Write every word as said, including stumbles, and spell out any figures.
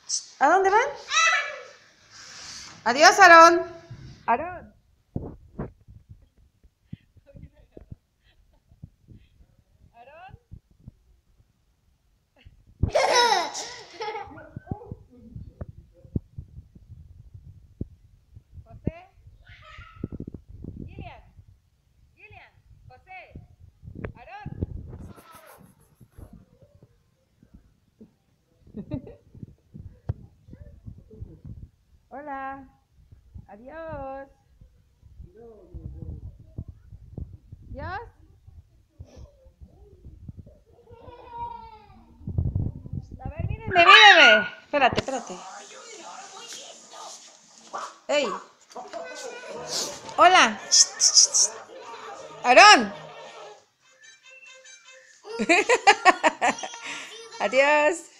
¿A dónde van? Adiós, Aarón. Aarón. Aarón. José. Gillian. Gillian. José. Aarón. Hola. Adiós. Adiós. A ver, mírenme, mírenme. Espérate, espérate. ¡Ey! Hola. Aarón. Adiós.